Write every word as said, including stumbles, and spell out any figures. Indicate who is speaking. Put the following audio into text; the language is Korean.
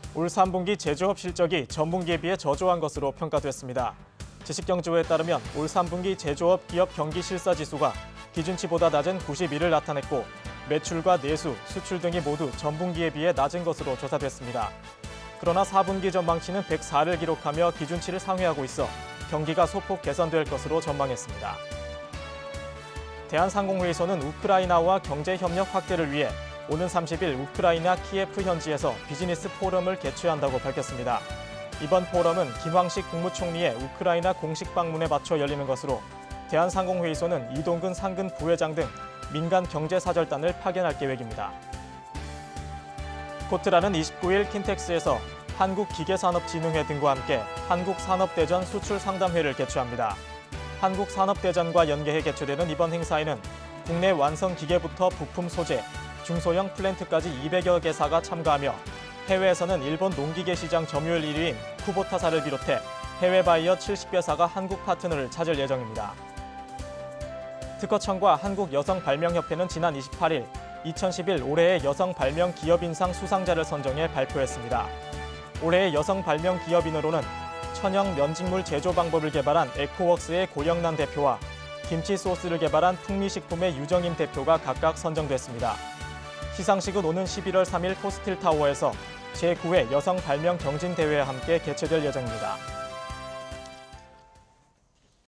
Speaker 1: 올 삼 분기 제조업 실적이 전분기에 비해 저조한 것으로 평가됐습니다. 지식경제부에 따르면 올 삼 분기 제조업 기업 경기 실사 지수가 기준치보다 낮은 구십일을 나타냈고 매출과 내수, 수출 등이 모두 전분기에 비해 낮은 것으로 조사됐습니다. 그러나 사 분기 전망치는 백사를 기록하며 기준치를 상회하고 있어 경기가 소폭 개선될 것으로 전망했습니다. 대한상공회의소는 우크라이나와 경제협력 확대를 위해 오는 삼십 일 우크라이나 키예프 현지에서 비즈니스 포럼을 개최한다고 밝혔습니다. 이번 포럼은 김황식 국무총리의 우크라이나 공식 방문에 맞춰 열리는 것으로 대한상공회의소는 이동근 상근 부회장 등 민간 경제사절단을 파견할 계획입니다. 코트라는 이십구 일 킨텍스에서 한국기계산업진흥회 등과 함께 한국산업대전 수출상담회를 개최합니다. 한국산업대전과 연계해 개최되는 이번 행사에는 국내 완성 기계부터 부품 소재, 중소형 플랜트까지 이백여 개사가 참가하며 해외에서는 일본 농기계 시장 점유율 일 위인 쿠보타사를 비롯해 해외 바이어 칠십 개사가 한국 파트너를 찾을 예정입니다. 특허청과 한국여성발명협회는 지난 이십팔 일 이천십일 올해의 여성발명기업인상 수상자를 선정해 발표했습니다. 올해의 여성발명기업인으로는 천연 면직물 제조 방법을 개발한 에코웍스의 고영란 대표와 김치 소스를 개발한 풍미식품의 유정임 대표가 각각 선정됐습니다. 시상식은 오는 십일월 삼 일 포스틸타워에서 제구 회 여성발명경진대회와 함께 개최될 예정입니다.